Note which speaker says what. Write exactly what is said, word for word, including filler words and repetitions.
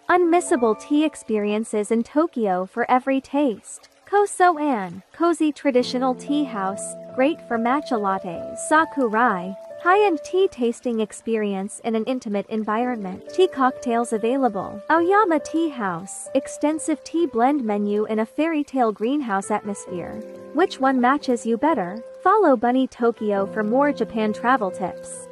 Speaker 1: Unmissable tea experiences in Tokyo for every taste. Kosoan, cozy traditional tea house, great for matcha lattes. Sakurai, high-end tea tasting experience in an intimate environment. Tea cocktails available. Aoyama Tea House, extensive tea blend menu in a fairy tale greenhouse atmosphere. Which one matches you better? Follow Bunny Tokyo for more Japan travel tips.